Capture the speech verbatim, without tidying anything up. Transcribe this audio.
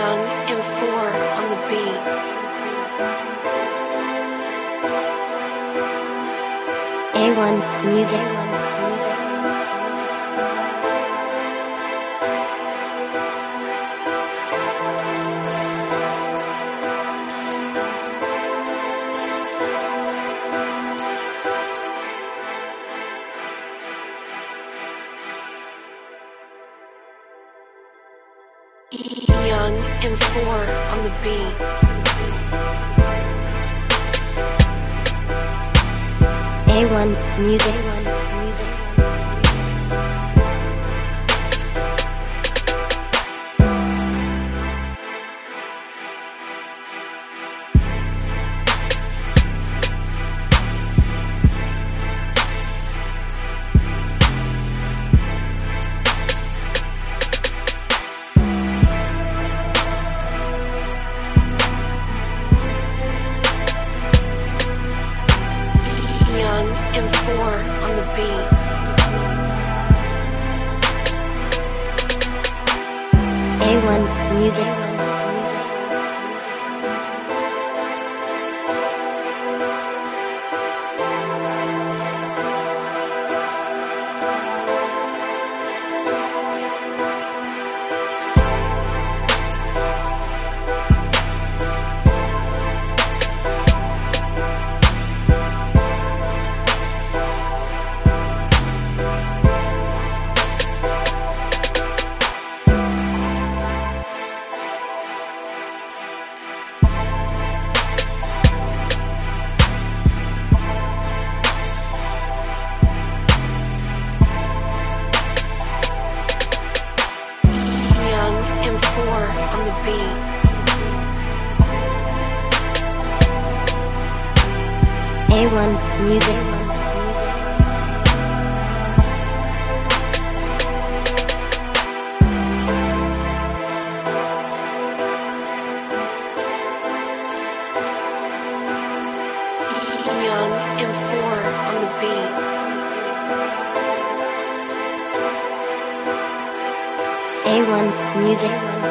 Young M four on the beat. A one Music. Young M four on the beat. A one Music. Young M four on the beat. A one Music. On the beat. A one Music. Young M four on the beat. A one Music.